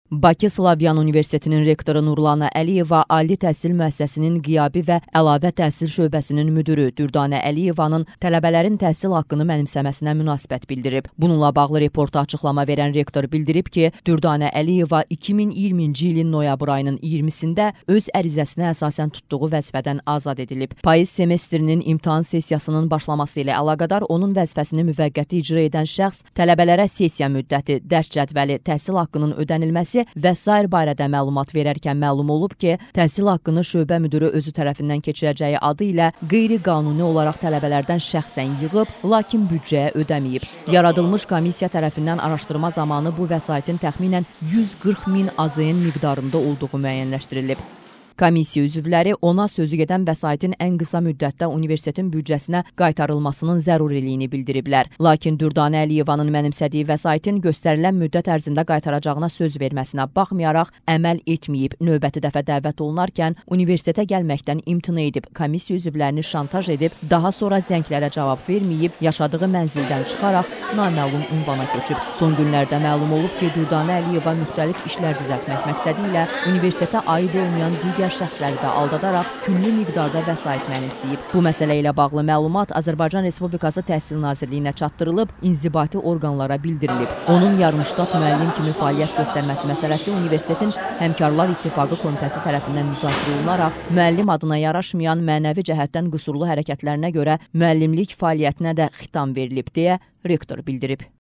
Bakı Slavyan Universitetinin rektoru Nurlana Əliyeva Ali Təhsil Müəssisəsinin qiyabi və əlavə təhsil şöbəsinin müdürü Dürdanə Əliyevanın tələbələrin təhsil haqqını mənimsəməsinə münasibət bildirib. Bununla bağlı reporta açıqlama verən rektor bildirib ki, Dürdanə Əliyeva 2020-ci ilin noyabr ayının 20-sində öz ərizəsinə əsasən tutduğu vəzifədən azad edilib. Payız semestrinin imtahan sessiyasının başlaması ilə əlaqədar onun vəzifəsini müvəqqəti icra edən şəxs tələbələrə sessiya müddəti, dərs cədvəli, təhsil haqqının ödənilməsi və sair barədə məlumat verərkən məlum olub ki, təhsil haqqını şöbə müdürü özü tərəfindən keçirəcəyi adı ilə qeyri-qanuni olaraq tələbələrdən şəxsən yığıb, lakin büdcəyə ödəməyib. Yaradılmış komissiya tərəfindən araşdırma zamanı bu vəsaitin təxminən 140 min AZN miqdarında olduğu müəyyənləşdirilib. Komissiya üzvləri ona sözü gedən vəsaitin ən qısa müddətdə universitetin büdcəsinə qaytarılmasının zəruriliyini bildiriblər. Lakin Dürdanə Əliyevanın mənimsədiyi vəsaitin göstərilən müddət ərzində qaytaracağına söz verməsinə baxmayaraq əməl etməyib. Növbəti dəfə dəvət olunarkən universitetə gəlməkdən imtina edib, komissiya üzvlərini şantaj edib, daha sonra zənglərə cavab verməyib, yaşadığı mənzildən çıxaraq naməlum ünvana köçüb. Son günlərdə məlum olub ki, Dürdanə Əliyeva müxtəlif işlər düzəltmək məqsədi ilə universitetə aid olmayan digər şəxsləri də aldadaraq küllü miqdarda vəsait mənimsəyib. Bu məsələ ilə bağlı məlumat Azərbaycan Respublikası Təhsil Nazirliyinə çatdırılıb, inzibati orqanlara bildirilib. Onun yarımştat müəllim kimi fəaliyyət göstərməsi məsələsi Universitetin Həmkarlar İttifaqı Komitəsi tərəfindən müzakirə olunaraq, müəllim adına yaraşmayan mənəvi cəhətdən qüsurlu hərəkətlərinə görə müəllimlik fəaliyyətinə də xitam verilib deyə rektor bildirib.